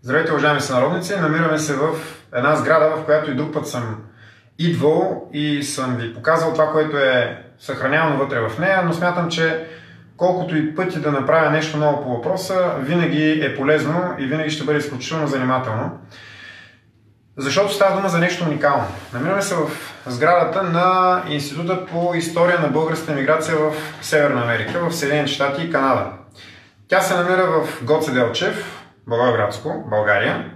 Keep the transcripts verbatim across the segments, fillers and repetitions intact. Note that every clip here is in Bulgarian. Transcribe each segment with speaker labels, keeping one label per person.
Speaker 1: Здравейте, уважаеми сънародници! Намираме се в една сграда, в която и друг път съм идвал и съм ви показал това, което е съхранявано вътре в нея, но смятам, че колкото и пъти да направя нещо ново по въпроса, винаги е полезно и винаги ще бъде изключително занимателно. Защото става дума за нещо уникално. Намираме се в сградата на Института по история на българската емиграция в Северна Америка, в Съединените щати и Канада. Тя се намира в Гоце Делчев, Благоевградско, България,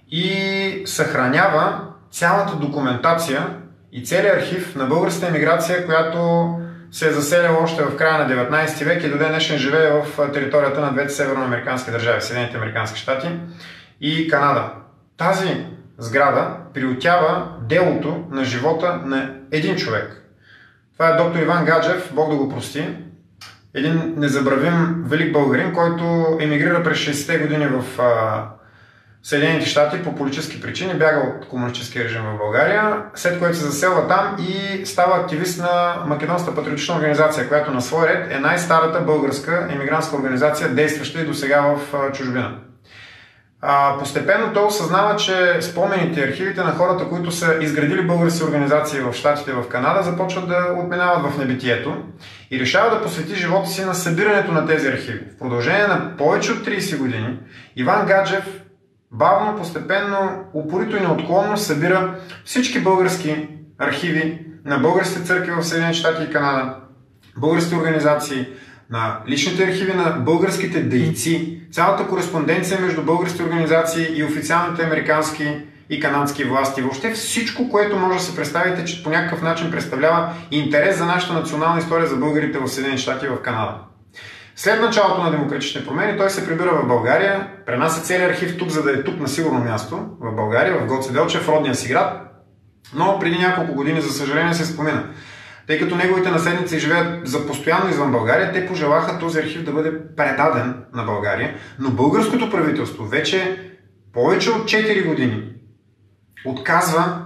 Speaker 1: и съхранява цялата документация и целият архив на българската емиграция, която се е заселила още в края на деветнайсети век и до ден днешен живее в територията на двете северноамерикански държави, Съединените американски щати и Канада. Тази сграда приютява делото на живота на един човек. Това е доктор Иван Гаджев, Бог да го прости. Един незабравим велик българин, който емигрира през шейсетте години в а, Съединените щати по политически причини, бяга от комунистическия режим в България, след което се заселва там и става активист на Македонската патриотична организация, която на свой ред е най-старата българска емигрантска организация, действаща и досега в а, чужбина. А, постепенно той осъзнава, че спомените и архивите на хората, които са изградили български организации в щатите, в Канада, започват да отминават в небитието и решава да посвети живота си на събирането на тези архиви. В продължение на повече от трийсет години Иван Гаджев бавно, постепенно, упорито и неотклонно събира всички български архиви на българските църкви в Съединените щати и Канада, български организации, на личните архиви на българските дейци, цялата кореспонденция между български организации и официалните американски и канадски власти. Въобще всичко, което може да се представите, че по някакъв начин представлява интерес за нашата национална история за българите в Съединените щати и в Канада. След началото на демократичните промени той се прибира в България, пренася целият архив тук, за да е тук на сигурно място, в България, в Гоце Делчев, в родния си град, но преди няколко години, за съжаление, се спомина. Тъй като неговите наследници живеят за постоянно извън България, те пожелаха този архив да бъде предаден на България, но българското правителство вече повече от четири години отказва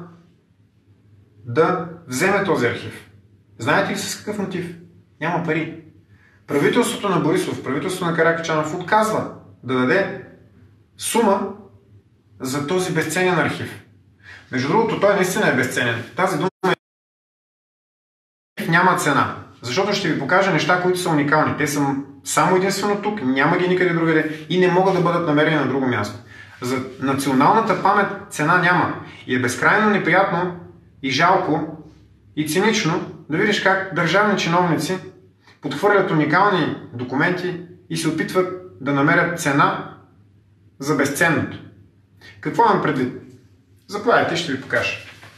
Speaker 1: да вземе този архив. Знаете ли с какъв мотив? Няма пари. Правителството на Борисов, правителството на Каракачанов отказва да даде сума за този безценен архив. Между другото, той наистина е безценен. Тази дума няма цена, защото ще ви покажа неща, които са уникални. Те са само единствено тук, няма ги никъде другаде и не могат да бъдат намерени на друго място. За националната памет цена няма и е безкрайно неприятно и жалко и цинично да видиш как държавни чиновници подхвърлят уникални документи и се опитват да намерят цена за безценното. Какво имам предвид? Заповядайте, ще ви покажа.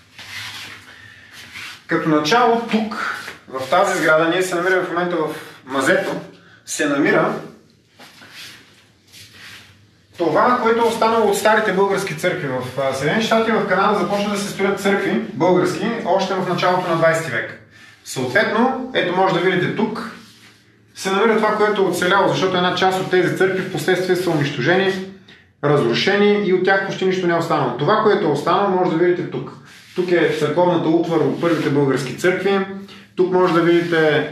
Speaker 1: Като начало тук, в тази сграда, ние се намираме в момента в мазето, се намира това, което е останало от старите български църкви. В Съединените щати и в Канада започна да се строят църкви български още в началото на двайсети век. Съответно, ето може да видите тук, се намира това, което е оцеляло, защото една част от тези църкви в последствие са унищожени, разрушени и от тях почти нищо не е останало. Това, което е останало, може да видите тук. Тук е църковната утвар от първите български църкви. Тук може да видите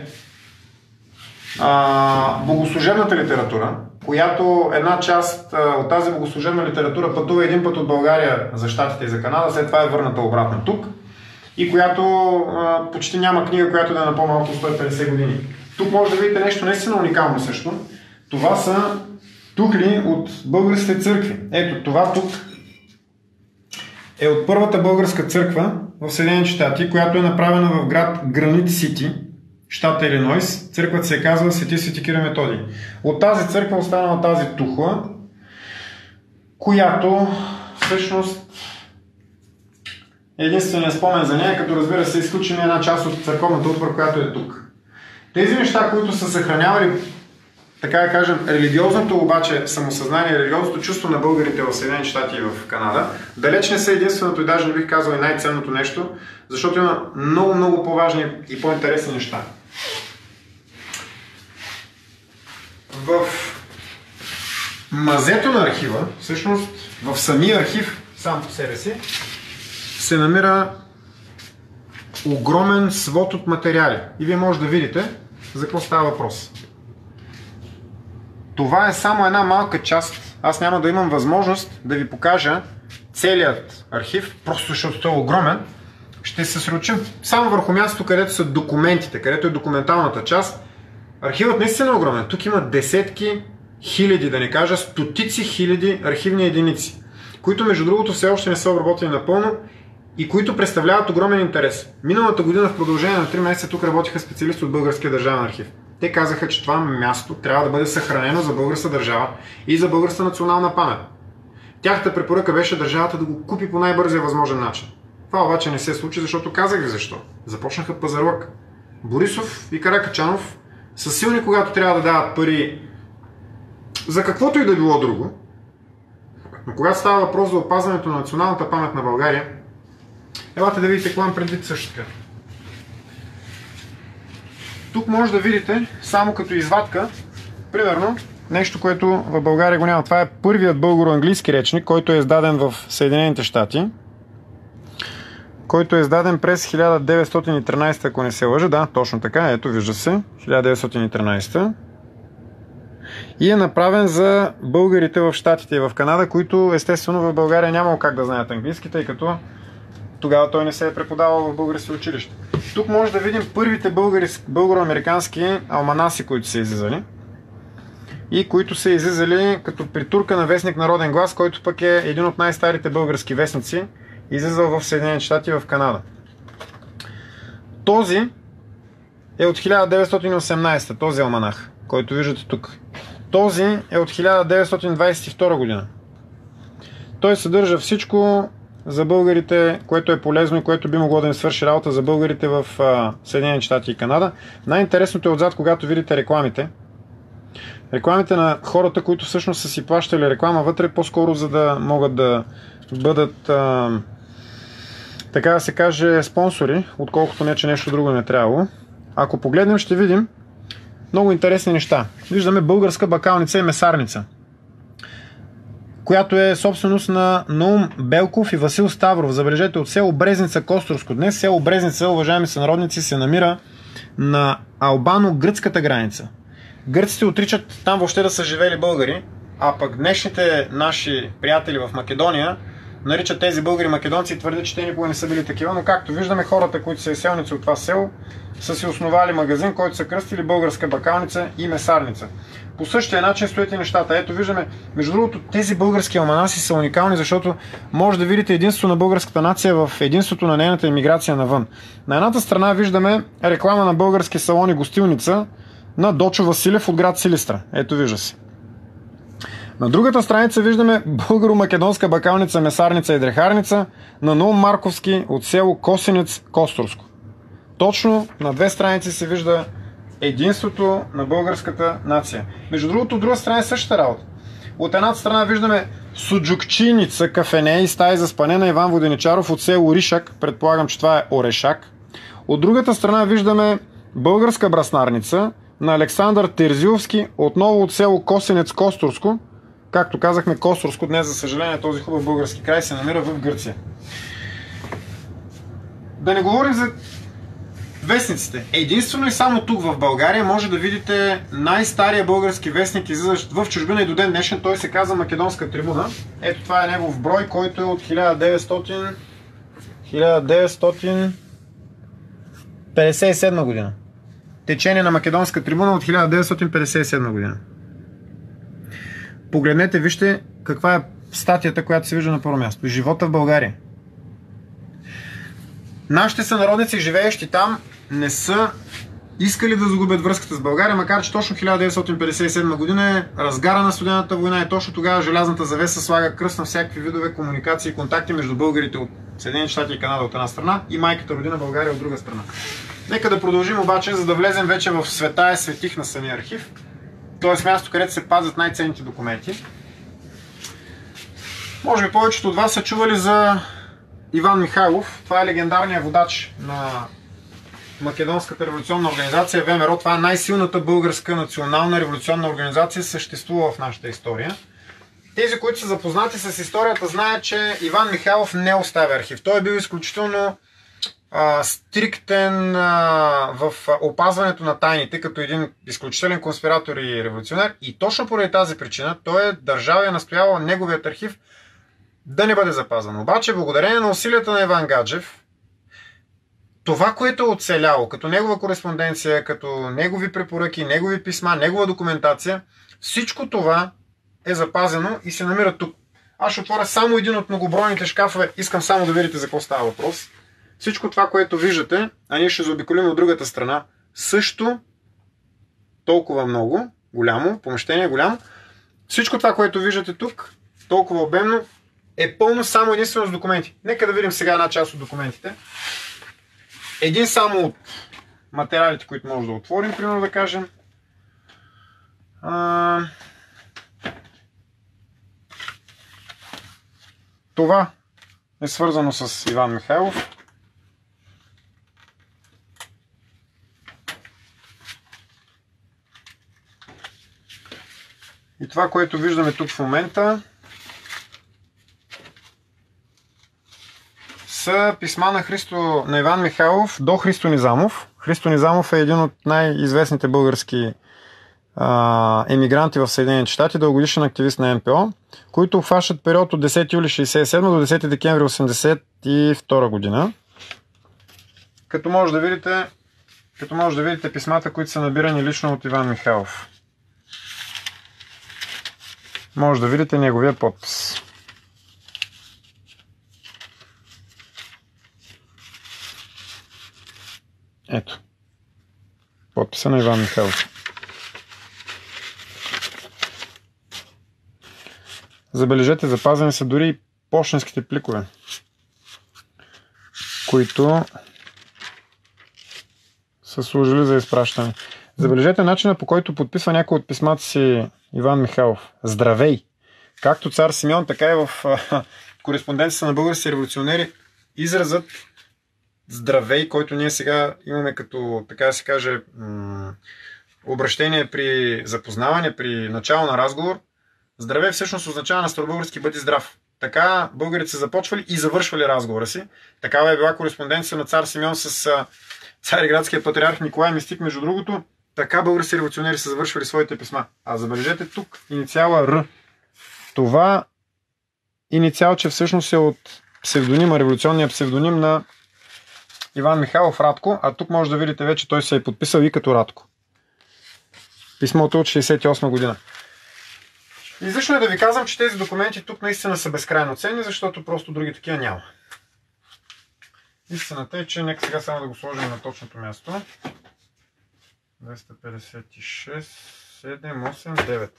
Speaker 1: а, богослужебната литература, която една част а, от тази богослужебна литература пътува един път от България за Щатите и за Канада, след това е върната обратно тук и която а, почти няма книга, която да е на по-малко от сто и петдесет години. Тук може да видите нещо наистина уникално също. Това са тухли от българските църкви. Ето това тук е от първата българска църква в Съединените щати, която е направена в град Гранит Сити, щата Илинойс. Църквата се казва Свети Свети Кирил Методий. От тази църква останала тази тухла, която всъщност е единственият спомен за нея, като разбира се изключим една част от църковната утвар, която е тук. Тези неща, които са съхранявали, така да кажем, религиозното обаче самосъзнание, религиозното чувство на българите в Съединените щати и в Канада, далеч не са единственото и даже не бих казал и най-ценното нещо, защото има много, много по-важни и по-интересни неща. В мазето на архива, всъщност в самия архив, сам по себе си, се намира огромен свод от материали. И вие може да видите за какво става въпрос. Това е само една малка част аз няма да имам възможност да ви покажа целият архив, просто защото той е огромен. Ще се съсредоточим само върху мястото, където са документите, където е документалната част. Архивът наистина е огромен. Тук има десетки хиляди, да не кажа стотици хиляди архивни единици, които между другото все още не са обработени напълно и които представляват огромен интерес. Миналата година в продължение на три месеца тук работиха специалисти от Българския държавен архив. Те казаха, че това място трябва да бъде съхранено за българската държава и за българската национална памет. Тяхната препоръка беше държавата да го купи по най-бързия възможен начин. Това обаче не се случи, защото казах ви защо. Започнаха пазарлък. Борисов и Каракачанов са силни, когато трябва да дават пари за каквото и да било друго. Но когато става въпрос за опазването на националната памет на България, елате да видите какво имам предвид също така. Тук може да видите, само като извадка, примерно, нещо, което в България го няма. Това е първият българо-английски речник, който е издаден в Съединените щати, който е издаден през хиляда деветстотин и тринадесета, ако не се лъжа. Да, точно така, ето, вижда се, хиляда деветстотин и тринадесета. И е направен за българите в Щатите и в Канада, които естествено в България нямало как да знаят английски, тъй като тогава той не се е преподавал в български училище. Тук може да видим първите българо-американски алманаси, които са излизали и които са излизали като притурка на вестник Народен глас, който пък е един от най-старите български вестници, излизал в Съединените щати и в Канада. Този е от хиляда деветстотин и осемнадесета, този алманах, който виждате тук. Този е от хиляда деветстотин двадесет и втора година. Той съдържа всичко за българите, което е полезно и което би могло да им свърши работа за българите в Съединените щати и Канада. Най-интересното е отзад, когато видите рекламите. Рекламите на хората, които всъщност са си плащали реклама вътре, по-скоро за да могат да бъдат, а, така да се каже, спонсори, отколкото не, че нещо друго не трябвало. Ако погледнем, ще видим много интересни неща. Виждаме българска бакалница и месарница, която е собственост на Наум Белков и Васил Ставров. Забележете, от село Брезница, Костурско. Днес село Брезница, уважаеми сънародници, се намира на албано-гръцката граница. Гърците отричат там въобще да са живели българи, а пък днешните наши приятели в Македония наричат тези българи македонци и твърдят, че те никога не са били такива, но както виждаме, хората, които са изселници от това село, са си основали магазин, който са кръстили българска бакалница и месарница. По същия начин стоят и нещата. Ето виждаме, между другото, тези български алманаси са уникални, защото може да видите единството на българската нация в единството на нейната емиграция навън. На едната страна виждаме реклама на български салон и гостилница на Дочо Василев от град Силистра. Ето вижда се. На другата страница виждаме българо-македонска бакалница, месарница и дрехарница на Наум Марковски от село Косенец, Костурско. Точно на две страници се вижда единството на българската нация. Между другото, от друга страна е същата работа. От едната страна виждаме суджукчиница, кафене и стаи за спане на Иван Воденичаров от село Ришак, предполагам, че това е Орешак. От другата страна виждаме българска браснарница на Александър Терзиловски, отново от село Косенец, Костурско. Както казахме, Костурско днес, за съжаление, този хубав български край се намира в Гърция. Да не говорим за вестниците. Единствено и само тук в България може да видите най-стария български вестник, излизащ в чужбина и до ден днешен. Той се казва Македонска трибуна. Ето това е негов брой, който е от хиляда деветстотин петдесет и седма година. Течение на Македонска трибуна от хиляда деветстотин петдесет и седма година. Погледнете, вижте каква е статията, която се вижда на първо място. Живота в България. Нашите сънародници, живеещи там, не са искали да загубят връзката с България, макар че точно хиляда деветстотин петдесет и седма година е разгара на студената война и точно тогава желязната завеса слага кръст на всякакви видове комуникации и контакти между българите от Съединените щати и Канада от една страна и майката родина България от друга страна. Нека да продължим обаче, за да влезем вече в света е светих на самия архив, т.е. място, където се пазят най-ценните документи. Може би повечето от вас са чували за Иван Михайлов. Това е легендарният водач на Македонската революционна организация ВМРО. Това е най-силната българска национална революционна организация, съществува в нашата история. Тези, които са запознати с историята, знаят, че Иван Михайлов не оставя архив. Той е бил изключително а, стриктен а, в опазването на тайните, като един изключителен конспиратор и революционер. И точно поради тази причина той е държава и е настоявал неговият архив да не бъде запазван. Обаче, благодарение на усилията на Иван Гаджев, това, което е оцеляло, като негова кореспонденция, като негови препоръки, негови писма, негова документация, всичко това е запазено и се намира тук. Аз ще отворя само един от многобройните шкафове. Искам само да видите за какво става въпрос. Всичко това, което виждате, а ние ще заобиколим от другата страна, също толкова много, голямо, помещение голямо. Всичко това, което виждате тук, толкова обемно, е пълно само единствено с документи. Нека да видим сега една част от документите. Един само от материалите, които може да отворим, примерно да кажем. А... Това е свързано с Иван Михайлов. И това, което виждаме тук в момента, са писма на, Христо, на Иван Михайлов до Христо Низамов. Христо Низамов е един от най-известните български а, емигранти в Съединените щати, дългогодишен активист на Н П О, които обхващат период от десети юли хиляда деветстотин шейсет и седма до десети декември осемдесет и втора година. Като може да видите, като може да видите писмата, които са набирани лично от Иван Михайлов. Може да видите неговия подпис. Ето. Подписа на Иван Михайлов. Забележете, запазени са дори и пощенските пликове, които са служили за изпращане. Забележете начина, по който подписва някой от писмата си Иван Михайлов. Здравей! Както цар Симеон, така и в а, кореспонденцията на български революционери изразът здравей, който ние сега имаме като, така да се каже, м- обращение при запознаване, при начало на разговор. Здравей всъщност означава на старобългарски бъди здрав. Така българите са започвали и завършвали разговора си. Такава е била кореспонденция на цар Симеон с а, цареградския патриарх Николай Мистик. Между другото, така български революционери са завършвали своите писма. А забележете тук инициала Р. Това инициалче всъщност е от псевдонима, революционния псевдоним на Иван Михайлов Радко, а тук може да видите вече той се е подписал и като Радко. Писмото от шейсет и осма година. Излишно е да ви казвам, че тези документи тук наистина са безкрайно ценни, защото просто други такива няма. Истината е, че нека сега само да го сложим на точното място. двеста петдесет и шест, седем, осем, девет.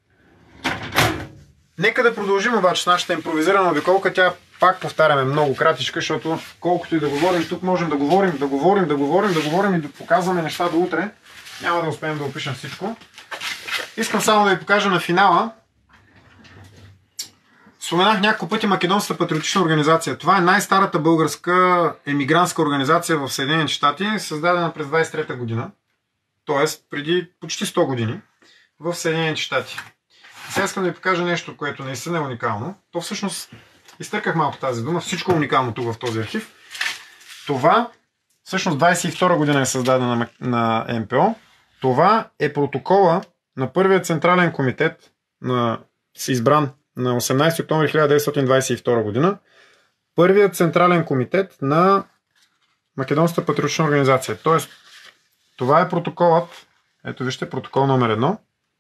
Speaker 1: Нека да продължим обаче с нашата импровизирана обиколка. Тя, пак повтаряме, много кратичка, защото колкото и да говорим, тук можем да говорим, да говорим, да говорим, да говорим и да показваме неща до утре. Няма да успеем да опишем всичко. Искам само да ви покажа на финала. Споменах няколко пъти Македонската патриотична организация. Това е най-старата българска емигрантска организация в Съединените щати, създадена през двадесет и трета година. Тоест преди почти сто години в Съединените щати. Сега искам да ви покажа нещо, което наистина е уникално. То всъщност, изтърках малко тази дума, всичко е уникално тук в този архив. Това, всъщност двадесет и втора година е създадена на, на Н П О. Това е протокола на първия централен комитет, на, избран на осемнадесети октомври хиляда деветстотин двадесет и втора година. Първият централен комитет на Македонската патриотична организация. Тоест, това е протоколът, ето вижте, протокол номер едно,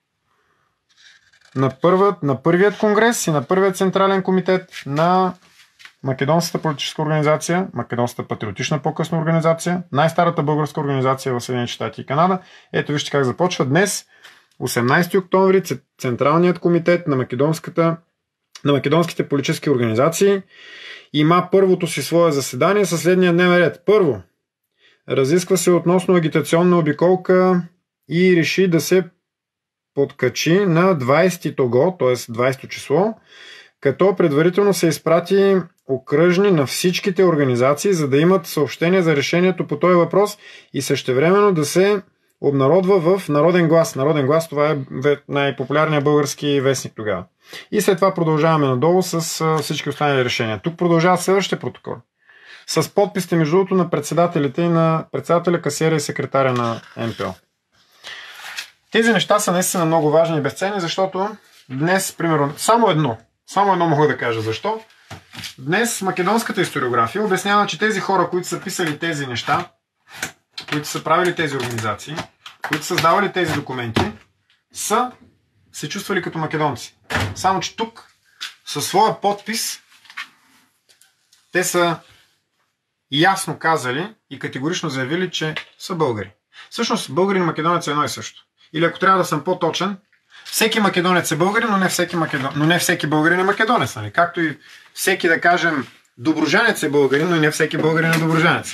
Speaker 1: на, първият, на първият конгрес и на първият централен комитет на Македонската политическа организация, Македонската патриотична по-късна организация, най-старата българска организация в Съединените щати и Канада. Ето вижте как започва днес, осемнадесети октомври, Централният комитет на, Македонската, на македонските политически организации има първото си свое заседание със следния дневен ред. Първо, разисква се относно агитационна обиколка и реши да се подкачи на двадесети того, т.е. двадесето число, като предварително се изпрати окръжни на всичките организации, за да имат съобщение за решението по този въпрос и същевременно да се обнародва в Народен глас. Народен глас, това е най-популярният български вестник тогава. И след това продължаваме надолу с всички останали решения. Тук продължава следващия протокол. с подписите, между другото, на председателите и на председателя, касиера и секретаря на Н П О. Тези неща са наистина много важни и безценни, защото днес, примерно, само едно, само едно мога да кажа защо. Днес македонската историография обяснява, че тези хора, които са писали тези неща, които са правили тези организации, които са създавали тези документи, са се чувствали като македонци. Само че тук, със своя подпис, те са ясно казали и категорично заявили, че са българи. Всъщност, българин и македонец е едно и също. Или ако трябва да съм по-точен, всеки македонец е българин, но не всеки, македон... но не всеки българин е македонец. Нали? Както и всеки, да кажем, доброжанец е българин, но и не всеки българин е доброжанец.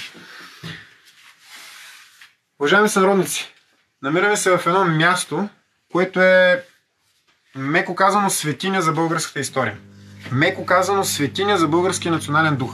Speaker 1: Уважаеми сънародници, намираме се в едно място, което е, меко казано, светиня за българската история. Меко казано, светиня за българския национален дух.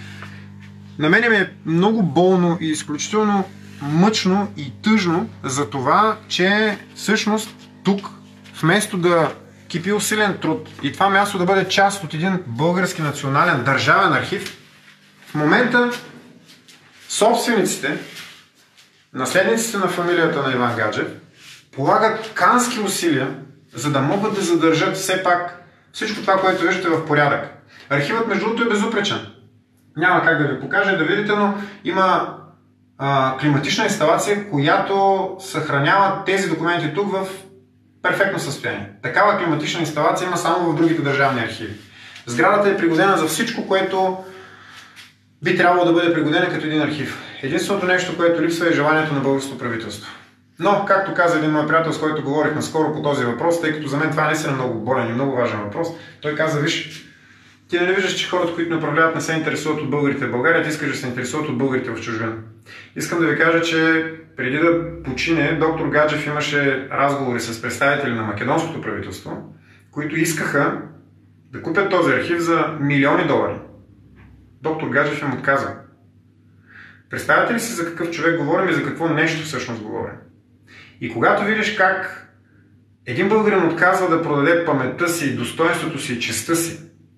Speaker 1: На мен ми е много болно и изключително мъчно и тъжно за това, че всъщност тук, вместо да кипи усилен труд и това място да бъде част от един български национален държавен архив, в момента собствениците, наследниците на фамилията на Иван Гаджев, полагат кански усилия, за да могат да задържат все пак всичко това, което виждате в порядък. Архивът, между другото, е безупречен. Няма как да ви покажа да видите, но има а, климатична инсталация, която съхранява тези документи тук в перфектно състояние. Такава климатична инсталация има само в другите държавни архиви. Сградата е пригодена за всичко, което би трябвало да бъде пригодена като един архив. Единственото нещо, което липсва, е желанието на българското правителство. Но, както каза един мой приятел, с който говорих наскоро по този въпрос, тъй като за мен това не е много болен и много важен въпрос, той каза: виж, ти не виждаш, че хората, които направляват, не се интересуват от българите в България, ти искаш да се интересуват от българите в чужбина. Искам да ви кажа, че преди да почине, доктор Гаджев имаше разговори с представители на македонското правителство, които искаха да купят този архив за милиони долари. Доктор Гаджев им отказа. Представяте ли си за какъв човек говорим и за какво нещо всъщност говорим? И когато видиш как един българин отказва да продаде паметта си, достоинството си и честта си,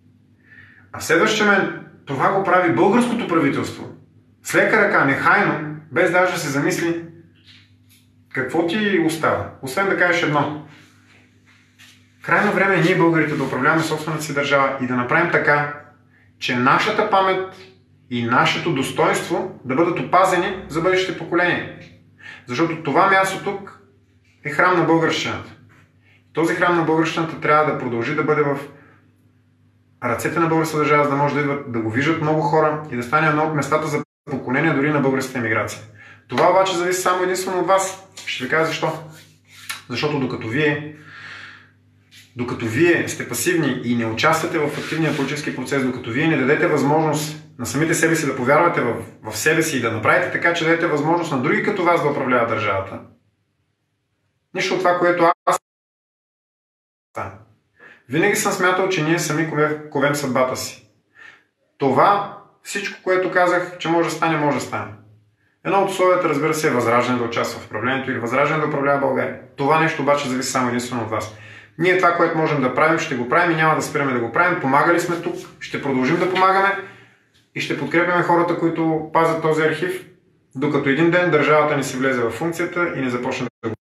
Speaker 1: а в следващия момент това го прави българското правителство, с лека ръка, нехайно, без даже да се замисли, какво ти остава? Освен да кажеш едно: крайно време е ние, българите, да управляваме собствената си държава и да направим така, че нашата памет и нашето достоинство да бъдат опазени за бъдещите поколения. Защото това място тук е храм на българщината. Този храм на българщината трябва да продължи да бъде в ръцете на българската държава, за да може да, идват, да го виждат много хора и да стане едно от местата за поклонение дори на българската емиграция. Това обаче зависи само единствено от вас. Ще ви кажа защо. Защото докато вие, докато вие сте пасивни и не участвате в активния политически процес, докато вие не дадете възможност на самите себе си да повярвате в, в себе си и да направите така, че дадете възможност на други като вас да управляват държавата, нищо от това, което аз винаги съм смятал, че ние сами ковем съдбата си. Това, всичко, което казах, че може да стане, може да стане. Едно от условията, разбира се, е Възраждане да участва в управлението или Възраждане да управлява България. Това нещо обаче зависи само единствено от вас. Ние това, което можем да правим, ще го правим и няма да спираме да го правим. Помагали сме тук, ще продължим да помагаме и ще подкрепяме хората, които пазят този архив, докато един ден държавата ни се влезе в функцията и не започне да го